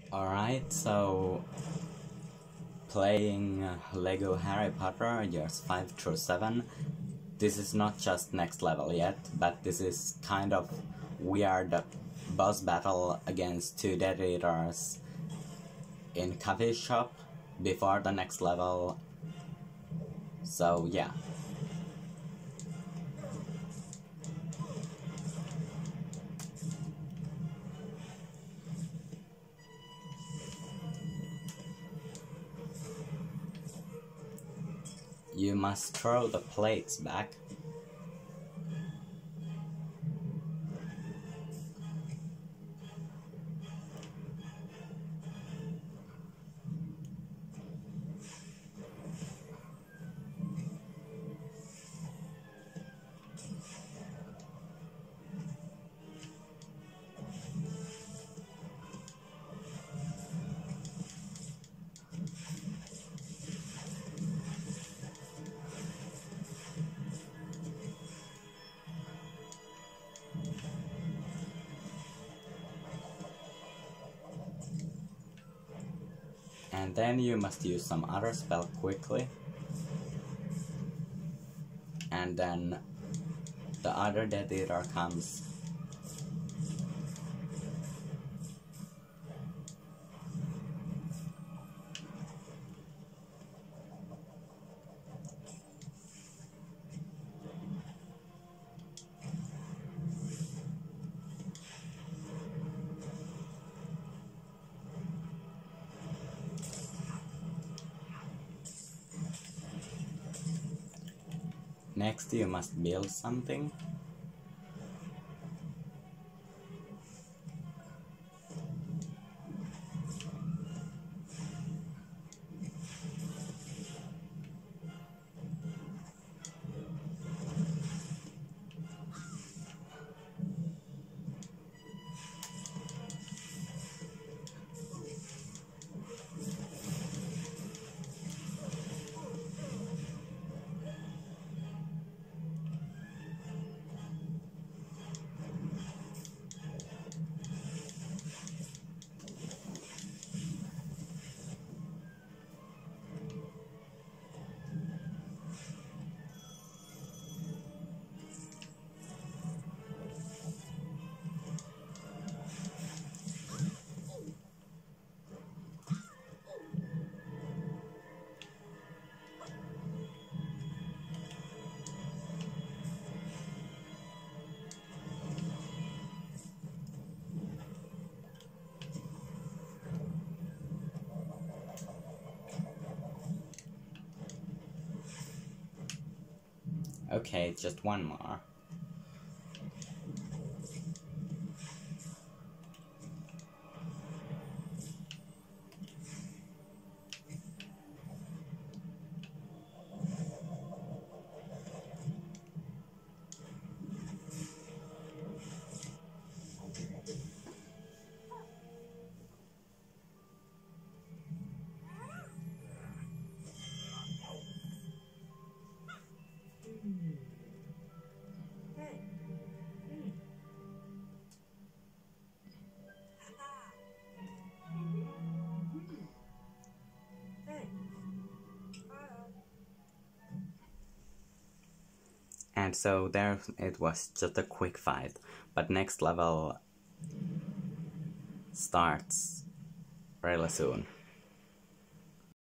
Alright, so playing Lego Harry Potter years 5 through 7. This is not just next level yet, but this is kind of weird boss battle against two Death Eaters in coffee shop before the next level. So yeah. You must throw the plates back. And then you must use some other spell quickly. And then the other Death Eater comes. Next you must build something. Okay, just one more. And so there it was, just a quick fight, but next level starts really soon.